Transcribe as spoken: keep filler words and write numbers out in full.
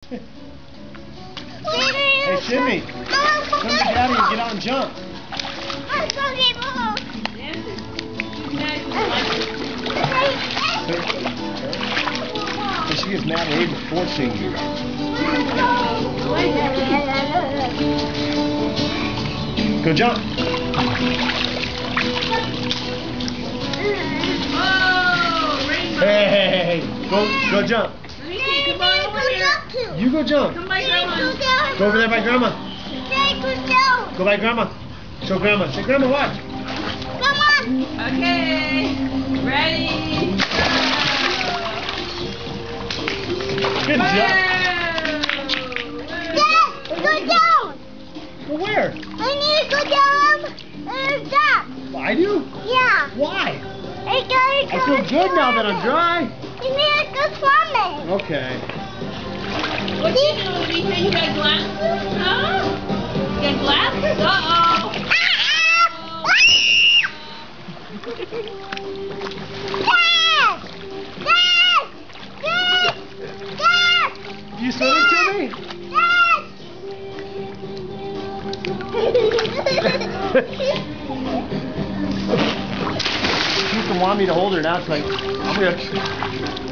Hey, Sydney, come to Daddy and get out and jump. So she gets mad at Avery for forcing you. Go jump. Hey, hey, hey, go, go jump. You go jump. Come by Grandma. Go over there by Grandma. Go by Grandma. Show Grandma. Say, Grandma, watch. Come on. Okay. Ready. Good job. Dad, go down. Go where? I need to go down. And that. I do? Yeah. Why? I gotta go I feel good now that I'm dry. You need to go swimming. Okay. What do you do, Amita? You got glasses? Huh? You got glasses? Uh-oh. Dad! Dad! Dad! Dad! You swimming to me? Dad! She used to want me to hold her, now it's like, I'm gonna...